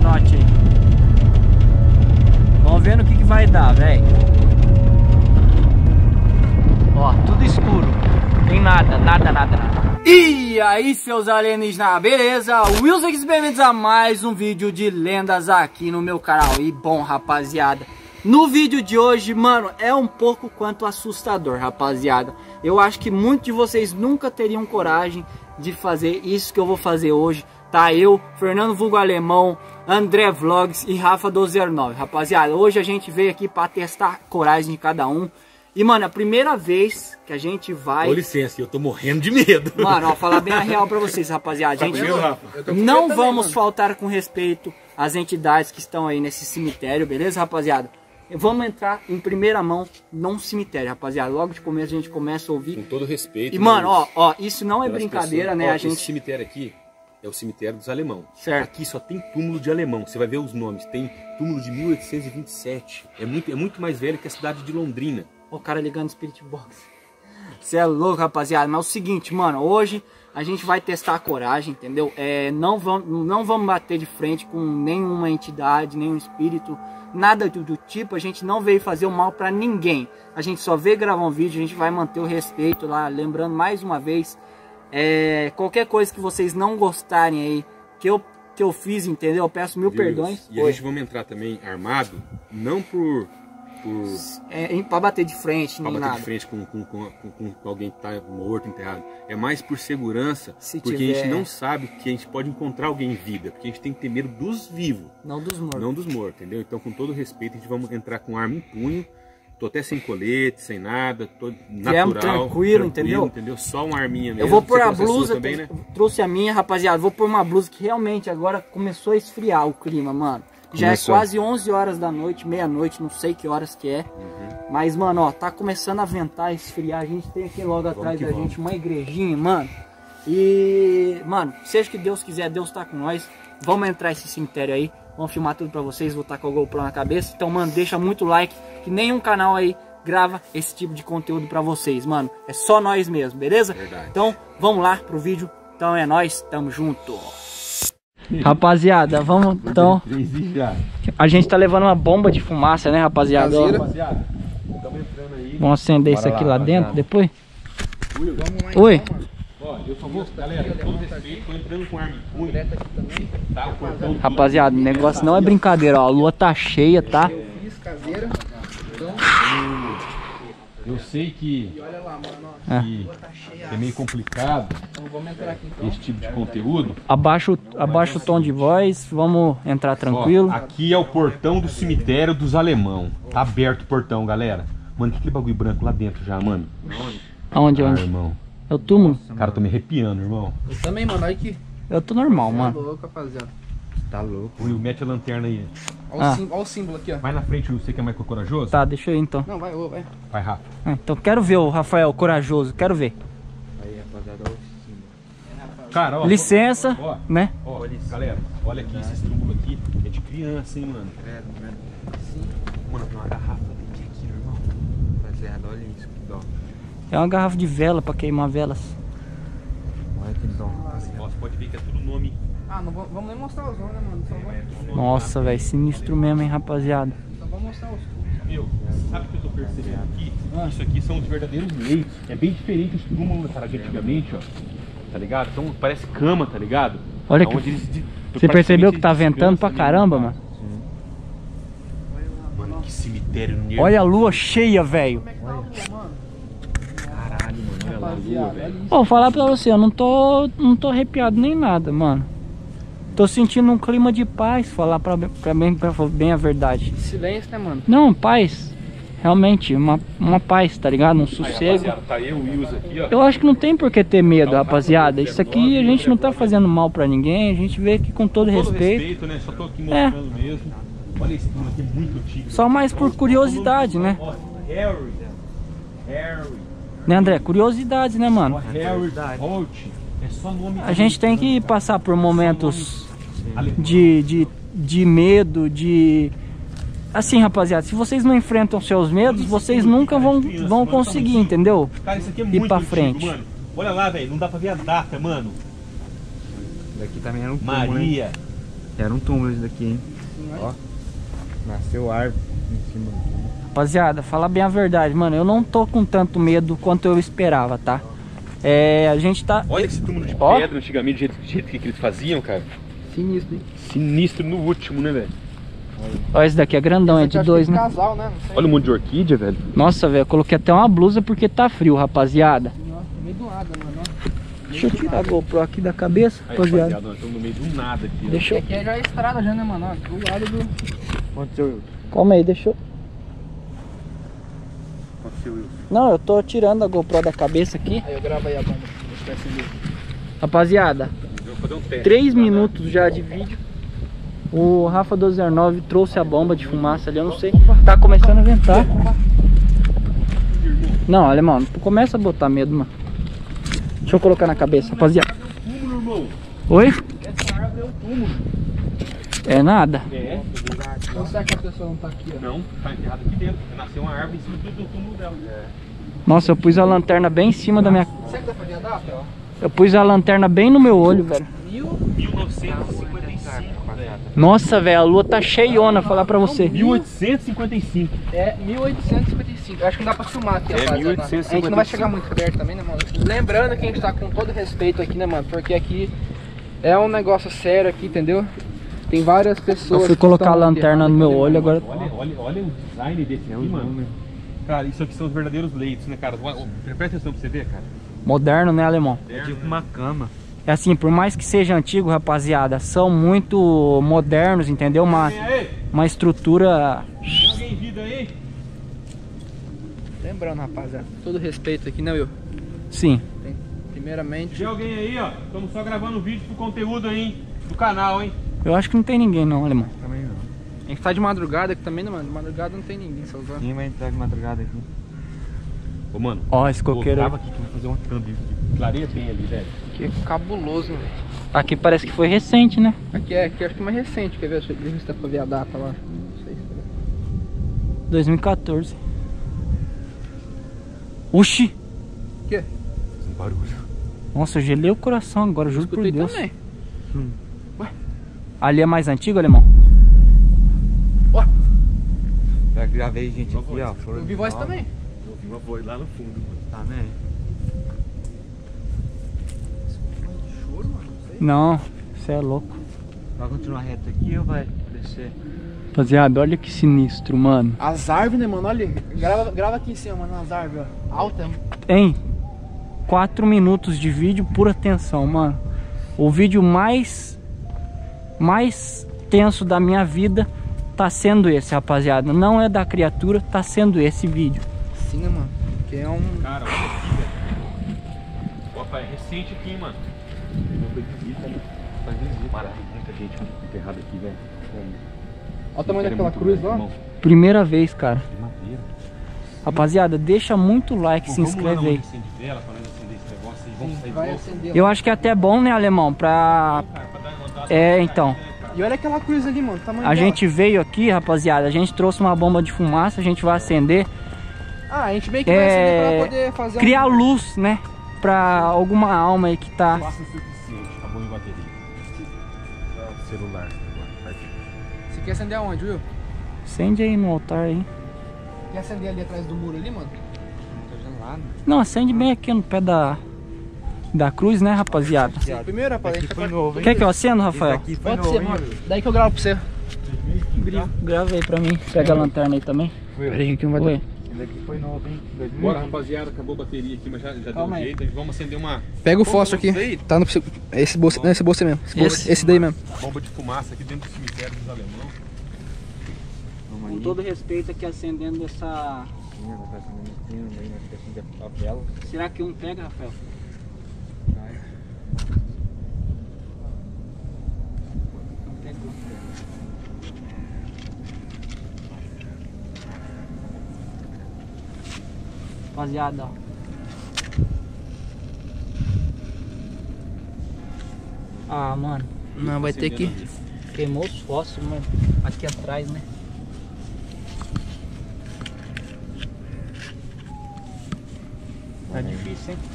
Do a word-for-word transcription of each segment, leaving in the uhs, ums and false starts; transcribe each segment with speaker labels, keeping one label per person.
Speaker 1: camarote aí. Vamos ver no que, que vai dar, velho. Ó, tudo escuro. Tem nada, nada, nada, nada. E aí, seus alienígenas, beleza? Wilson, bem-vindos a mais um vídeo de lendas aqui no meu canal. E bom, rapaziada, no vídeo de hoje, mano, é um pouco quanto assustador, rapaziada. Eu acho que muitos de vocês nunca teriam coragem de fazer isso que eu vou fazer hoje. Tá eu, Fernando Vulgo Alemão, André Vlogs e Rafa doze zero nove. Rapaziada, hoje a gente veio aqui pra testar a coragem de cada um. E, mano, a primeira vez que a gente vai...
Speaker 2: Com licença, eu tô morrendo de medo.
Speaker 1: Mano, ó, falar bem a real pra vocês, rapaziada. A gente não vamos faltar com respeito às entidades que estão aí nesse cemitério, beleza, rapaziada? Vamos entrar em primeira mão num cemitério, rapaziada. Logo de começo a gente começa a ouvir.
Speaker 2: Com todo respeito.
Speaker 1: E, mano, ó, ó, isso não é brincadeira, né?
Speaker 2: Ó,
Speaker 1: a gente...
Speaker 2: Esse cemitério aqui é o cemitério dos alemão.
Speaker 1: Certo.
Speaker 2: Aqui só tem túmulo de alemão. Você vai ver os nomes. Tem túmulo de mil oitocentos e vinte e sete. É muito, é muito mais velho que a cidade de Londrina.
Speaker 1: O cara ligando Spirit Box. Você é louco, rapaziada. Mas é o seguinte, mano, hoje a gente vai testar a coragem, entendeu? É, não, vamos, não vamos bater de frente com nenhuma entidade, nenhum espírito, nada do, do tipo. A gente não veio fazer o mal pra ninguém. A gente só veio gravar um vídeo, a gente vai manter o respeito lá. Lembrando mais uma vez, é, qualquer coisa que vocês não gostarem aí, que eu, que eu fiz, entendeu? Eu peço mil
Speaker 2: Viu?
Speaker 1: perdões.
Speaker 2: E a gente vamos entrar também armado, não por... Por...
Speaker 1: É, pra bater de frente, nem
Speaker 2: pra bater
Speaker 1: nada.
Speaker 2: de frente com, com, com, com, com alguém que tá morto, enterrado. É mais por segurança,
Speaker 1: Se
Speaker 2: porque
Speaker 1: tiver...
Speaker 2: a gente não sabe que a gente pode encontrar alguém em vida, porque a gente tem que ter medo dos vivos,
Speaker 1: não dos mortos.
Speaker 2: Não dos mortos, entendeu? Então, com todo respeito, a gente vai entrar com arma em punho. Tô até sem colete, sem nada, tô natural,
Speaker 1: tranquilo,
Speaker 2: tranquilo,
Speaker 1: entendeu?
Speaker 2: entendeu? Só uma arminha mesmo.
Speaker 1: Eu vou pôr
Speaker 2: Você
Speaker 1: a
Speaker 2: trouxe
Speaker 1: blusa,
Speaker 2: sua também, né?
Speaker 1: trouxe a minha, rapaziada. Vou pôr uma blusa que realmente agora começou a esfriar o clima, mano. Já
Speaker 2: Começou.
Speaker 1: é quase onze horas da noite, meia-noite, não sei que horas que é. Uhum. Mas, mano, ó, tá começando a ventar, esfriar. A gente tem aqui logo vamos atrás da vamos. gente uma igrejinha, mano. E, mano, seja o que Deus quiser, Deus tá com nós. Vamos entrar nesse cemitério aí. Vamos filmar tudo pra vocês, vou estar com o GoPro na cabeça. Então, mano, deixa muito like, que nenhum canal aí grava esse tipo de conteúdo pra vocês, mano. É só nós mesmo, beleza?
Speaker 2: Verdade.
Speaker 1: Então, vamos lá pro vídeo. Então é nóis, tamo junto. Rapaziada, vamos então. A gente tá levando uma bomba de fumaça, né, rapaziada? Ó,
Speaker 2: rapaziada, estamos entrando aí.
Speaker 1: vamos acender Bora isso aqui lá, lá dentro depois.
Speaker 2: Oi.
Speaker 1: Oi.
Speaker 2: Ó, eu só vou, galera, todo respeito, tô entrando com arma em punho. Tá,
Speaker 1: rapaziada, o negócio não é brincadeira, ó. A lua tá cheia, tá?
Speaker 3: Eu fiz caseira. Então...
Speaker 2: Eu sei que,
Speaker 3: olha lá, mano,
Speaker 2: que é meio complicado esse tipo de conteúdo.
Speaker 1: Abaixa, abaixa o tom de voz, vamos entrar tranquilo.
Speaker 2: Ó, aqui é o portão do cemitério dos alemão. Tá aberto o portão, galera. Mano, que aquele bagulho branco lá dentro já, mano?
Speaker 1: Aonde,
Speaker 2: ah,
Speaker 1: onde?
Speaker 2: irmão.
Speaker 1: É o túmulo?
Speaker 2: Cara, eu tô me arrepiando, irmão.
Speaker 3: Eu também, mano, olha aqui.
Speaker 1: Eu tô normal, mano.
Speaker 3: Tá louco, rapaziada.
Speaker 2: Tá louco. Will, mete a lanterna aí.
Speaker 3: Olha,
Speaker 1: ah.
Speaker 3: o, símbolo, olha o símbolo aqui, ó.
Speaker 2: Vai na frente, Will, você que é mais corajoso?
Speaker 1: Tá, deixa eu ir então.
Speaker 3: Não, vai, vai.
Speaker 2: Vai, Rafa.
Speaker 1: Ah, então quero ver o Rafael corajoso, quero ver.
Speaker 3: Aí, rapaziada, olha o símbolo.
Speaker 2: Cara, ó.
Speaker 1: Licença,
Speaker 2: ó,
Speaker 1: né?
Speaker 2: Ó, galera, olha aqui, esse túmulo aqui é de criança, hein, mano.
Speaker 3: Credo, credo.
Speaker 2: Sim. Mano, tem uma garrafa aqui, aqui, irmão.
Speaker 3: Rapaziada, olha isso, que dó.
Speaker 1: É uma garrafa de vela pra queimar velas.
Speaker 3: Olha que dó.
Speaker 2: Ó, você pode ver que é tudo nome.
Speaker 3: Ah, não vamos, vamos nem mostrar os nomes, né, mano? Só vamos...
Speaker 1: Nossa, velho, sinistro mesmo, hein, rapaziada.
Speaker 3: Só vamos mostrar os
Speaker 2: Meu, sabe o que eu tô percebendo aqui? Ah. Isso aqui são os verdadeiros leitos. É bem diferente os túmulos, cara, de antigamente, ó. Tá ligado? Então parece cama, tá ligado?
Speaker 1: Olha que...
Speaker 2: Eles,
Speaker 1: você percebeu que tá ventando pra caramba, mano?
Speaker 2: Sim. Mano, que cemitério nervoso.
Speaker 1: Olha a lua cheia, velho.
Speaker 2: Caralho, mano, olha lá a lua, velho.
Speaker 1: Vou falar pra você, eu não tô, não tô arrepiado nem nada, mano. Tô sentindo um clima de paz, falar pra, pra, bem, pra bem a verdade.
Speaker 3: Silêncio, né, mano?
Speaker 1: Não, paz. Realmente, uma, uma paz, tá ligado? Um sossego.
Speaker 2: Aí, tá eu, o Wilson aqui, ó.
Speaker 1: Eu acho que não tem por que ter medo, rapaziada. Isso aqui a gente não tá fazendo mal pra ninguém. A gente vê aqui com todo,
Speaker 2: com todo
Speaker 1: respeito.
Speaker 2: respeito, né? Só tô aqui mostrando é. mesmo. Olha esse túmulo aqui, é muito antigo.
Speaker 1: Só mais por curiosidade, né?
Speaker 2: Ó, Harry. Harry.
Speaker 1: Né, André? Curiosidade, né, mano?
Speaker 2: Ó, Harry Holt. É só nome.
Speaker 1: A gente tem que passar por momentos de, de, de medo, de... Assim, rapaziada, se vocês não enfrentam seus medos, vocês nunca vão, vão conseguir, entendeu?
Speaker 2: Cara, isso aqui é
Speaker 1: ir
Speaker 2: muito
Speaker 1: pra
Speaker 2: antigo,
Speaker 1: frente.
Speaker 2: Mano. Olha lá, velho, não dá pra ver a data, mano.
Speaker 3: Daqui também era um
Speaker 2: Maria.
Speaker 3: Era um túmulo esse daqui, hein?
Speaker 1: Sim,
Speaker 3: Ó, nasceu árvore em cima.
Speaker 1: Rapaziada, fala bem a verdade, mano. Eu não tô com tanto medo quanto eu esperava, tá? É, a gente tá...
Speaker 2: Olha esse túmulo de
Speaker 1: Ó.
Speaker 2: pedra antigamente, do jeito, do jeito que eles faziam, cara.
Speaker 1: Sinistro, hein?
Speaker 2: Sinistro no último, né, velho?
Speaker 1: Olha, esse daqui é grandão, é de dois, né?
Speaker 3: Casal, né? Não sei.
Speaker 2: Olha o monte de orquídea, velho.
Speaker 1: Nossa, velho, eu coloquei até uma blusa porque tá frio, rapaziada.
Speaker 3: Nossa, no meio do nada, mano.
Speaker 1: Deixa eu tirar a GoPro aqui da cabeça,
Speaker 2: Aí,
Speaker 1: rapaziada.
Speaker 2: rapaziada, nós estamos no meio do nada aqui, ó.
Speaker 1: Deixa eu...
Speaker 3: Aqui já é estrada já, né, mano? Ó, do lado do...
Speaker 2: Aconteceu, Wilson?
Speaker 1: Calma aí, deixa eu...
Speaker 2: Aconteceu, Wilson?
Speaker 1: Não, eu tô tirando a GoPro da cabeça aqui.
Speaker 3: Aí eu gravo aí a bomba. Deixa eu acender.
Speaker 1: Rapaziada,
Speaker 2: Eu vou fazer um teste.
Speaker 1: três minutos já de vídeo. O Rafa doze zero nove trouxe a bomba de fumaça ali, eu não sei. Tá começando a ventar. Não, alemão, não começa a botar medo, mano. Deixa eu colocar na cabeça, rapaziada.
Speaker 2: Túmulo, irmão.
Speaker 1: Oi?
Speaker 2: Essa árvore é um túmulo.
Speaker 1: É nada.
Speaker 2: É.
Speaker 3: Ou será que a pessoa não tá aqui, ó?
Speaker 2: Não, tá enterrado aqui dentro. Nasceu uma árvore em cima do, do túmulo dela. É.
Speaker 1: Nossa, eu pus a lanterna bem em cima da minha...
Speaker 3: Será que dá pra ver a data, ó?
Speaker 1: Eu pus a lanterna bem no meu olho, velho.
Speaker 2: mil novecentos e cinquenta e cinco, velho.
Speaker 1: Nossa, velho, a lua tá cheiona, falar pra você.
Speaker 2: mil oitocentos e cinquenta e cinco.
Speaker 3: É mil oitocentos e cinquenta e cinco. Eu acho que não dá pra filmar aqui,
Speaker 2: É,
Speaker 3: rapaziada.
Speaker 2: mil oitocentos e cinquenta e cinco.
Speaker 3: A gente não vai chegar muito perto também, né, mano? Lembrando que a gente tá com todo respeito aqui, né, mano? Porque aqui é um negócio sério aqui, entendeu? Tem várias pessoas.
Speaker 1: Eu fui
Speaker 3: que
Speaker 1: colocar a
Speaker 3: estão
Speaker 1: lanterna no meu olho, agora...
Speaker 2: Olha, olha, olha o design desse aqui, mano. Cara, isso aqui são os verdadeiros leitos, né, cara? Presta atenção pra você ver, cara.
Speaker 1: Moderno, né, alemão?
Speaker 2: É
Speaker 3: tipo uma cama.
Speaker 1: É assim, por mais que seja antigo, rapaziada, são muito modernos, entendeu? Uma,
Speaker 2: Tem aí?
Speaker 1: uma estrutura...
Speaker 2: Tem alguém em vida aí?
Speaker 3: Lembrando, rapaziada, todo respeito aqui, né, Will?
Speaker 1: Sim.
Speaker 3: Tem, primeiramente.
Speaker 2: Tem alguém aí, ó? Estamos só gravando vídeo pro conteúdo aí, do canal, hein?
Speaker 1: Eu acho que não tem ninguém não, alemão.
Speaker 3: Também não. A gente tá de madrugada aqui também, né, mano? De madrugada não tem ninguém, só usando.
Speaker 4: Quem vai entrar de madrugada aqui?
Speaker 2: Ô, mano.
Speaker 1: Ó, esse coqueiro aí.
Speaker 2: Grava aqui que vai fazer uma thumb. Clareia bem ali, velho.
Speaker 3: Que cabuloso, velho.
Speaker 1: Aqui parece que foi recente, né?
Speaker 3: Aqui é, aqui acho que é mais recente, quer ver? Deixa eu ver se dá pra ver a data lá. Não sei se tá.
Speaker 1: dois mil e quatorze. Oxi!
Speaker 3: O quê?
Speaker 2: Um barulho.
Speaker 1: Nossa, eu gelei o coração agora, juro por
Speaker 3: Escutei
Speaker 1: Deus.
Speaker 3: também.
Speaker 1: Ali é mais antigo, alemão?
Speaker 4: Já gravei gente aqui, ó.
Speaker 3: Eu vi voz também.
Speaker 2: Eu ouvi uma voz lá no fundo, mano.
Speaker 4: Também.
Speaker 3: Choro, mano. Não sei.
Speaker 1: Não, você é louco.
Speaker 4: Vai continuar reto aqui ou vai descer?
Speaker 1: Rapaziada, olha que sinistro, mano.
Speaker 3: As árvores, né, mano? Olha, grava, grava aqui em cima, mano, as árvores, ó. Alta.
Speaker 1: Tem quatro minutos de vídeo, pura tensão, mano. O vídeo mais mais tenso da minha vida tá sendo esse, rapaziada. Não é da criatura, tá sendo esse vídeo.
Speaker 3: Sim, né, mano? Que é um...
Speaker 2: Cara, olha aqui, velho. Opa, é recente aqui, hein, mano. Não foi visita, né? Faz visita. Mara, tem muita gente enterrada aqui, velho.
Speaker 3: Olha o tamanho daquela cruz lá.
Speaker 1: Primeira vez, cara.
Speaker 2: De madeira.
Speaker 1: Rapaziada, deixa muito like,
Speaker 2: Pô,
Speaker 1: se
Speaker 2: vamos lá
Speaker 1: inscreve
Speaker 2: onde
Speaker 1: aí.
Speaker 2: acende vela pra nós acender esse negócio aí. Vamos sair
Speaker 3: Vai
Speaker 2: de
Speaker 3: acender.
Speaker 1: Eu acho que é até bom, né, alemão, pra...
Speaker 2: cara, pra dar uma dada.
Speaker 1: É, então.
Speaker 3: E olha aquela cruz ali, mano. Tamanho
Speaker 1: A
Speaker 3: dela.
Speaker 1: gente veio aqui, rapaziada, a gente trouxe uma bomba de fumaça, a gente vai acender.
Speaker 3: Ah, a gente meio que vai acender
Speaker 1: É...
Speaker 3: pra poder fazer
Speaker 1: Criar
Speaker 3: um...
Speaker 1: luz, né, pra alguma alma aí que tá...
Speaker 2: Faça o suficiente, acabou em bateria. Celular.
Speaker 3: Você quer acender aonde, Will?
Speaker 1: Acende aí no altar aí.
Speaker 3: Quer acender ali atrás do muro ali, mano?
Speaker 4: Tá gelado.
Speaker 1: Não, acende bem aqui no pé da... Da cruz, né, rapaziada?
Speaker 3: Primeiro, rapaz, a gente
Speaker 4: Foi
Speaker 3: vai...
Speaker 4: novo, hein?
Speaker 1: Quer que eu acendo,
Speaker 4: Esse
Speaker 1: Rafael?
Speaker 4: aqui foi
Speaker 3: Pode
Speaker 4: novo,
Speaker 3: ser,
Speaker 4: hein?
Speaker 3: mano. Daí que eu gravo pra você.
Speaker 1: Grava, grava aí pra mim. Pega a lanterna aí também.
Speaker 3: Peraí, que não vai
Speaker 1: Oi.
Speaker 3: dar.
Speaker 4: Esse daqui foi novo, hein?
Speaker 2: Bora, rapaziada, acabou a bateria aqui, mas já, já deu
Speaker 3: Calma
Speaker 2: um
Speaker 3: aí.
Speaker 2: jeito. Vamos acender uma
Speaker 3: Pega o fósforo aqui. Tá no... Esse bolso, não, esse bolso aí mesmo. Esse, bolso-
Speaker 1: Esse?
Speaker 3: esse daí mesmo.
Speaker 2: bomba de fumaça aqui dentro do cemitério dos alemãos.
Speaker 4: Vamos
Speaker 1: Com
Speaker 4: aí.
Speaker 1: todo respeito aqui acendendo essa...
Speaker 4: Sim, ela tá acendendo assim, aí nós queremos acender a vela.
Speaker 1: Será que um pega, Rafael?
Speaker 4: Vai.
Speaker 1: Não pegou. Rapaziada, ó. Ah, mano.
Speaker 3: Não, vai ter que...
Speaker 1: Queimou os fósforos, mano. Aqui atrás, né? Tá difícil, hein?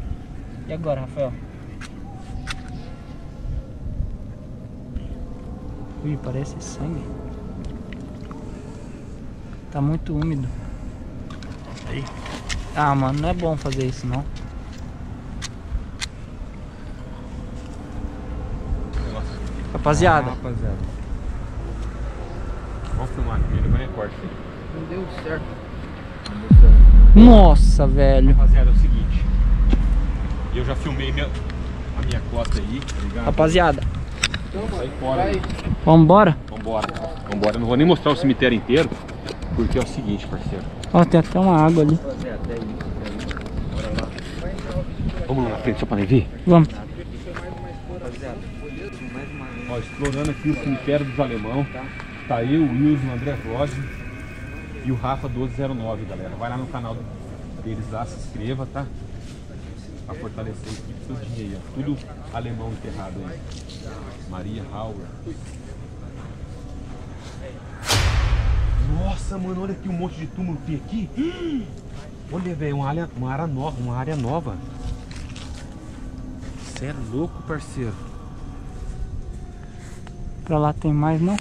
Speaker 1: E agora, Rafael? Ui, parece sangue. Tá muito úmido.
Speaker 2: Aí.
Speaker 1: Ah, mano, não é bom fazer isso não.
Speaker 2: Nossa.
Speaker 1: Rapaziada,
Speaker 4: Ah, rapaziada.
Speaker 2: Vamos filmar aqui, ele vai recorte.
Speaker 3: Não deu certo.
Speaker 1: nossa, velho.
Speaker 2: Rapaziada, é o seguinte. Eu já filmei minha, a minha costa aí, tá ligado?
Speaker 1: Rapaziada,
Speaker 3: Então,
Speaker 2: Sai
Speaker 3: mano,
Speaker 2: fora
Speaker 3: vai.
Speaker 2: aí.
Speaker 1: vambora?
Speaker 2: Vambora. Vambora. Eu não vou nem mostrar o cemitério inteiro, porque é o seguinte, parceiro.
Speaker 1: Ó, tem até uma água ali.
Speaker 4: Rapaziada, é isso. É isso. Bora lá.
Speaker 2: Vamos lá na frente só pra nem ver.
Speaker 1: Vamos.
Speaker 4: Rapaziada, mais uma.
Speaker 2: Ó, explorando aqui o cemitério dos alemão. Tá eu, o Wilson, o André Vlog e o Rafa doze zero nove, galera. Vai lá no canal deles lá, se inscreva, tá? Pra fortalecer a equipe todinha aí, ó. Tudo alemão enterrado aí. Maria Hauer. Nossa, mano, olha aqui um monte de túmulo que tem aqui. Olha, velho, uma área, uma área nova, uma área nova. Cê é louco, parceiro.
Speaker 1: Pra lá tem mais não?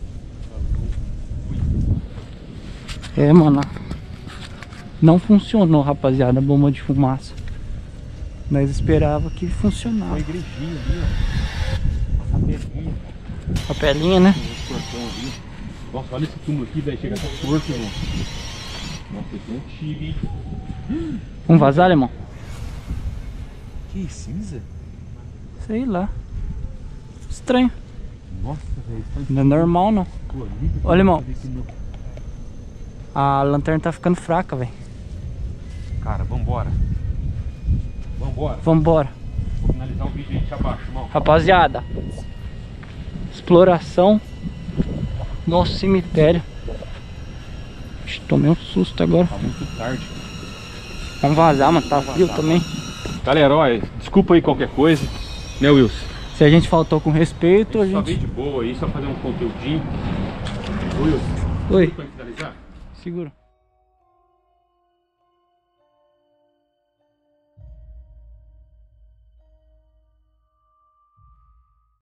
Speaker 1: É, mano. Não funcionou, rapaziada, a bomba de fumaça. Nós esperava que
Speaker 2: Uma
Speaker 1: funcionava.
Speaker 2: igrejinha ali, ó. A capelinha.
Speaker 1: A pelinha, né?
Speaker 2: Tem um portão ali. Nossa, olha esse túmulo aqui, velho. Chega a estar torto, irmão. Nossa, esse é antigo, hein?
Speaker 1: Vamos vazar, irmão?
Speaker 2: Que cinza?
Speaker 1: Sei lá. Estranho.
Speaker 2: Nossa, velho. Isso
Speaker 1: Não é normal, não.
Speaker 2: tá colorido.
Speaker 1: Olha, irmão.
Speaker 2: Cadê aqui no-
Speaker 1: A lanterna tá ficando fraca, velho.
Speaker 2: Cara, vambora. Vambora.
Speaker 1: Vambora.
Speaker 2: Vou finalizar o vídeo aí, te abaixo, irmão.
Speaker 1: Rapaziada, exploração no cemitério. Ixi, tomei um susto agora.
Speaker 2: Tá muito tarde.
Speaker 1: Vamos vazar, mano. Tá frio também.
Speaker 2: Galera, olha, desculpa aí qualquer coisa. Né, Wilson?
Speaker 1: Se a gente faltou com respeito, a
Speaker 2: Só veio
Speaker 1: gente...
Speaker 2: de boa aí, só fazer um conteúdinho. Ô, Wilson,
Speaker 1: Oi,
Speaker 2: pra finalizar?
Speaker 1: segura.